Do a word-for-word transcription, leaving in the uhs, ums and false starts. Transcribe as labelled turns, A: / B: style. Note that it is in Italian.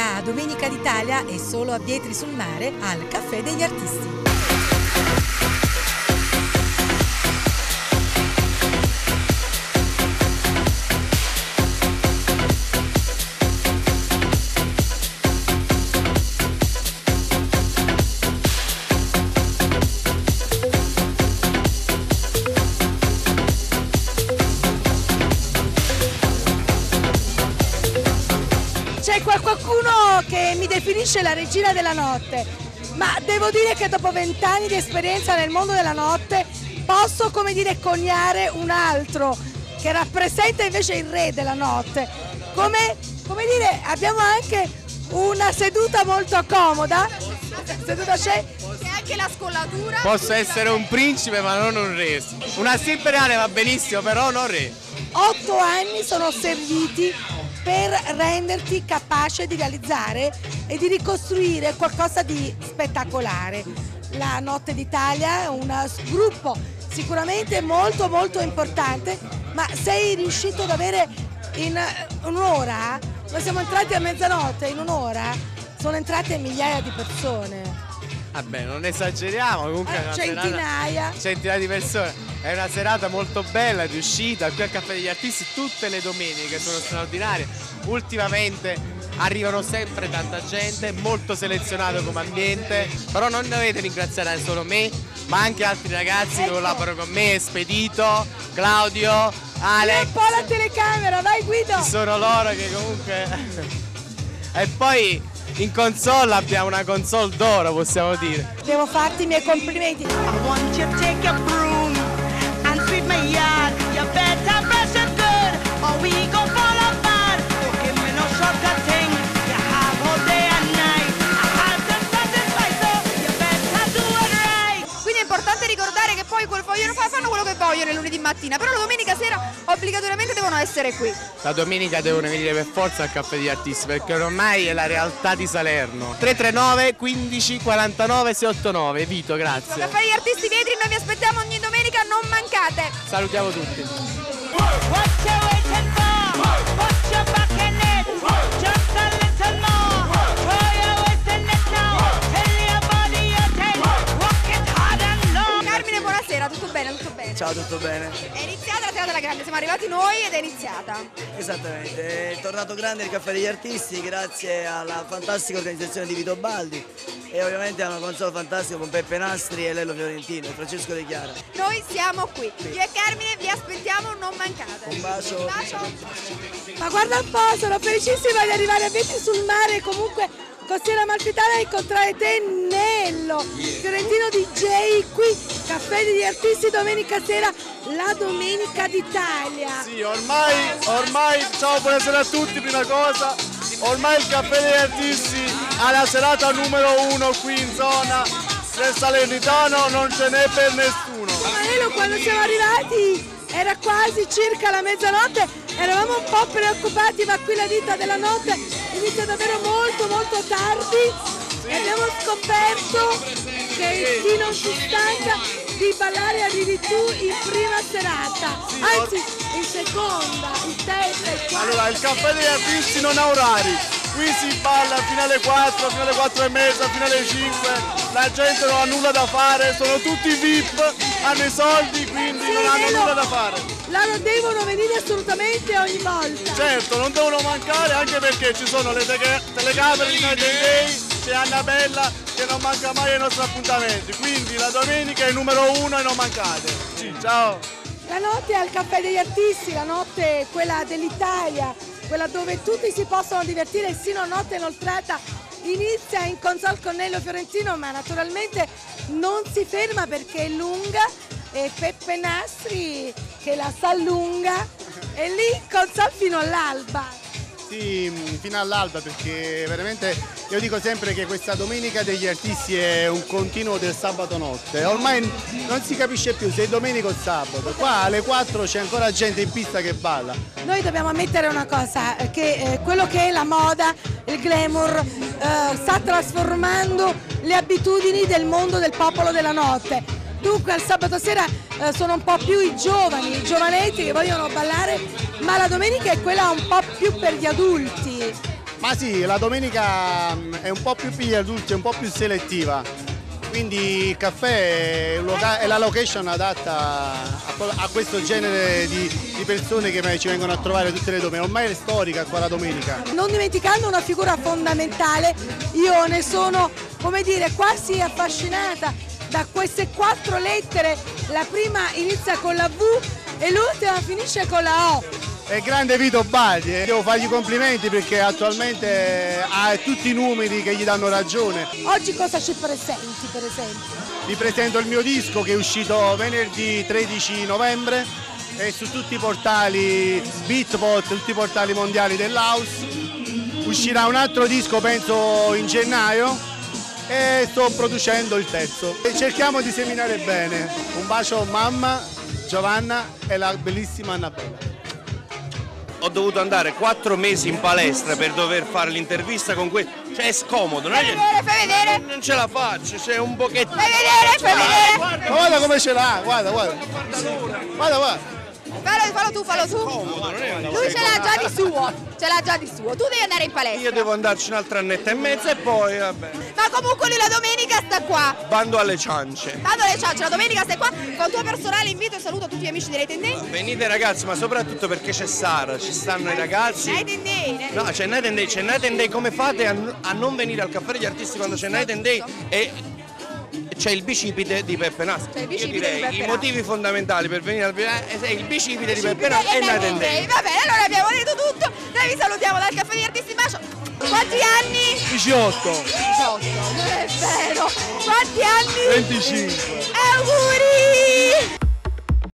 A: La Domenica d'Italia è solo a Vietri sul Mare al Caffè degli Artisti.
B: C'è qualcuno che mi definisce la regina della notte, ma devo dire che dopo vent'anni di esperienza nel mondo della notte posso, come dire, coniare un altro che rappresenta invece il re della notte. Come, come dire, abbiamo anche una seduta molto comoda. Seduta c'è?
C: E anche la scollatura.
D: Posso essere un principe ma non un re. Una imperiale va benissimo, però non re.
B: Otto anni sono serviti per renderti capace di realizzare e di ricostruire qualcosa di spettacolare. La Notte d'Italia è un gruppo sicuramente molto molto importante, ma sei riuscito ad avere in un'ora, noi siamo entrati a mezzanotte, in un'ora sono entrate migliaia di persone.
D: Vabbè, non esageriamo, comunque
B: Eh,
D: è una
B: centinaia.
D: serata, centinaia di persone. È una serata molto bella, di uscita, qui al Caffè degli Artisti tutte le domeniche sono straordinarie. Ultimamente arrivano sempre tanta gente, molto selezionato come ambiente, però non dovete ringraziare solo me, ma anche altri ragazzi che collaborano con me, Spedito, Claudio, Alex.
B: Un po' la telecamera, vai Guido!
D: Ci sono loro che comunque... E poi in console abbiamo una console d'oro, possiamo dire.
B: Devo farti i miei complimenti.
E: I want you to take a broom and sweep my yard. You better brush it good or we gon' fall apart. Don't give me no shortcut thing. You have all day and night. I have them satisfied, so you better do it right.
C: Quindi è importante ricordare che poi quel vogliono fare, fanno quello che vogliono il lunedì mattina, però la domenica sera obbligatoriamente devono essere qui.
D: La domenica devono venire per forza al Caffè degli Artisti perché ormai è la realtà di Salerno. tre tre nove quindici quarantanove sessantanove. Vito, grazie.
C: Caffè degli Artisti Vietri, noi vi aspettiamo ogni domenica, non mancate.
D: Salutiamo tutti.
E: What you waiting for? Put your back in it. Just a little more. Throw your waist in it now. Tell your body your thing. Rock it hard and long.
C: Carmine, buonasera, tutto bene, tutto bene?
F: Ciao, tutto bene?
C: È iniziata la serata della grande, siamo arrivati noi ed è iniziata.
F: Esattamente, è tornato grande il Caffè degli Artisti grazie alla fantastica organizzazione di Vito Baldi e ovviamente a una console fantastica con Peppe Nastri e Lello Fiorentino e Francesco De Chiara.
C: Noi siamo qui, io e Carmine vi aspettiamo, non mancate.
F: Un bacio.
C: Un bacio.
B: Ma guarda un po', sono felicissima di arrivare a Vietri sul Mare, comunque Costiera Amalfitana e incontrare te, Nello, Fiorentino D J qui, Caffè degli Artisti domenica sera, la Domenica d'Italia.
G: Sì, ormai, ormai, ciao, buonasera a tutti, prima cosa, ormai il Caffè degli Artisti ha la serata numero uno qui in zona del Salernitano, non ce n'è per nessuno.
B: Ma Nello, quando siamo arrivati era quasi circa la mezzanotte, eravamo un po' preoccupati, ma qui la vita della notte inizia davvero molto molto tardi e abbiamo scoperto che chi non si stanca di ballare arrivi tu in prima serata, anzi in seconda, in terza, in quarta.
G: Allora, il Caffè degli Artisti non ha orari, qui si balla fino alle quattro, fino alle quattro e mezza, fino alle cinque, la gente non ha nulla da fare, sono tutti V I P, hanno i soldi, quindi
B: Sì,
G: non hanno
B: Nello,
G: nulla da fare.
B: loro devono venire assolutamente ogni volta.
G: Certo, non devono mancare anche perché ci sono le te- telecamere di noi D J, c'è Annabella che non manca mai ai nostri appuntamenti, quindi la domenica è il numero uno e non mancate. Sì, ciao!
B: La notte al Caffè degli Artisti, la notte quella dell'Italia, quella dove tutti si possono divertire sino a notte inoltrata, inizia in console con Nello Fiorentino, ma naturalmente non si ferma perché è lunga e Peppe Nastri che la sa lunga è lì in console fino all'alba.
G: Sì, fino all'alba perché veramente io dico sempre che questa Domenica degli Artisti è un continuo del sabato notte, ormai non si capisce più se è domenica o sabato, qua alle quattro c'è ancora gente in pista che balla.
B: Noi dobbiamo ammettere una cosa, che eh, quello che è la moda, il glamour, eh, sta trasformando le abitudini del mondo del popolo della notte. Dunque al sabato sera eh, sono un po' più i giovani, i giovanetti che vogliono ballare, ma la domenica è quella un po' più per gli adulti.
G: Ma sì, la domenica è un po' più per gli adulti, è un po' più selettiva, quindi il caffè è, un loca- è la location adatta a, a questo genere di, di persone che ci vengono a trovare tutte le domeniche, ormai è storica qua la domenica.
B: Non dimenticando una figura fondamentale, io ne sono, come dire, quasi affascinata da queste quattro lettere, la prima inizia con la V e l'ultima finisce con la O.
G: È grande Vito Baldi, eh. Devo fargli complimenti perché attualmente ha tutti i numeri che gli danno ragione.
B: Oggi cosa ci presenti, per esempio?
G: Vi presento il mio disco che è uscito venerdì tredici novembre e su tutti i portali Beatport, tutti i portali mondiali dell'house. Uscirà un altro disco penso in gennaio e sto producendo il terzo. E cerchiamo di seminare bene. Un bacio mamma, Giovanna e la bellissima Annabella.
H: Ho dovuto andare quattro mesi in palestra per dover fare l'intervista con questo, cioè è scomodo, non è
C: Fai vedere, fai vedere!
H: Non ce la faccio, c'è un pochetto.
C: Fai vedere, fai vedere!
G: Ma guarda come ce l'ha, guarda, guarda. Guarda, guarda.
C: Fallo, fallo tu, fallo tu.
H: Scomodo, non è una
C: Lui ce l'ha già di suo, ce l'ha già di suo. Tu devi andare in palestra.
H: Io devo andarci un'altra annetta e mezza e poi vabbè.
C: Ma comunque lui la domenica sta qua.
H: Bando alle ciance.
C: Tanto le ciance, la domenica stai qua con tuo personale invito e saluto a tutti gli amici di Night and Day.
H: Venite ragazzi, ma soprattutto perché c'è Sara, ci stanno i ragazzi.
C: Night and Day. Night and
H: No,
C: Day.
H: c'è Night and Day, c'è Night and Day, come fate a, a non venire al caffè degli artisti quando c'è Night and Day e c'è il bicipite di Peppe Nastri.
C: C'è il
H: Io
C: bicipite
H: direi
C: di Peppe
H: i
C: Nastri.
H: motivi fondamentali per venire al è il bicipite di Peppe Nastri e Night and Day.
C: Va bene, allora abbiamo detto tutto. Noi vi salutiamo dal caffè degli artisti. Bacio. Quanti anni?
G: diciotto.
C: diciotto, non è vero. Quanti anni?
G: venticinque.
C: Auguri!